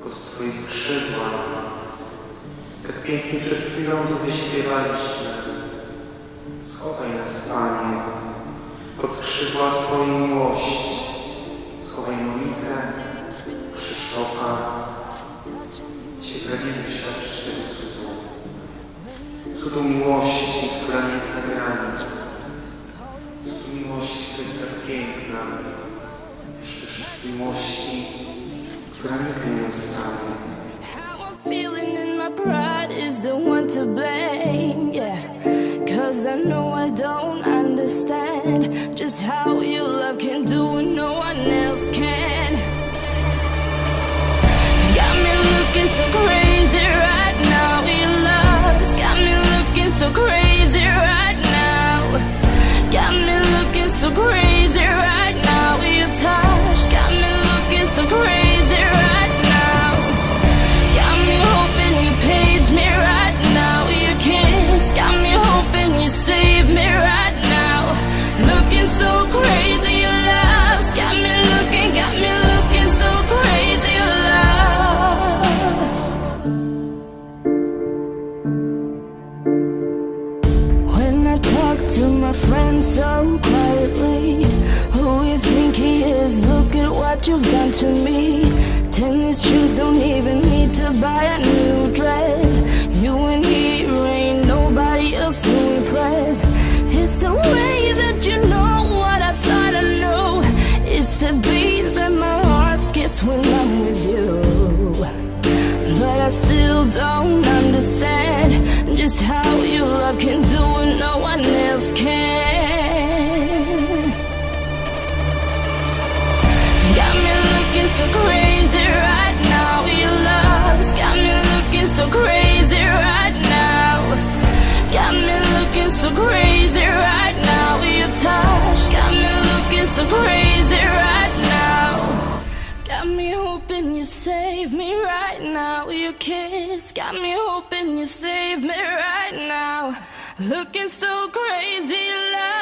pod Twoje skrzydła. Tak pięknie przed chwilą to wyśpiewaliśmy. Schowaj nas, Panie, pod skrzydła Twojej miłości. Schowaj Monikę, Krzysztofa. Dzisiaj pragniemy doświadczyć tego cudu. Cudu miłości, która nie zna granic. Cudu miłości, która jest tak piękna. Przede wszystkim miłości, która nigdy nie ustanie. Pride is the one to blame, yeah. 'Cause I know I don't understand just how your love can do what no one else can. Got me looking so crazy right now. Your love's got me looking so crazy right now. Got me looking so crazy right now. Your touch got me looking so crazy right now. Got me hoping you page me right now. Your kiss got me hoping you save me right now. Looking so crazy, your love's got me looking so crazy, your love. When I talk to my friends so quietly, who you think he is? Look at what you've done to me. Tennis shoes don't even need to buy a new dress. You and me ain't nobody else to impress. It's the way that you know what I thought I knew. It's the beat that my heart skips when I'm with you. But I still don't understand just how your love can do what no one else can. Got me looking so crazy right now. Your love's got me looking so crazy right now. Got me looking so crazy right now. Your touch got me looking so crazy right now. Got me hoping you save me right now. Your kiss got me hoping you save me right now. Looking so crazy, love.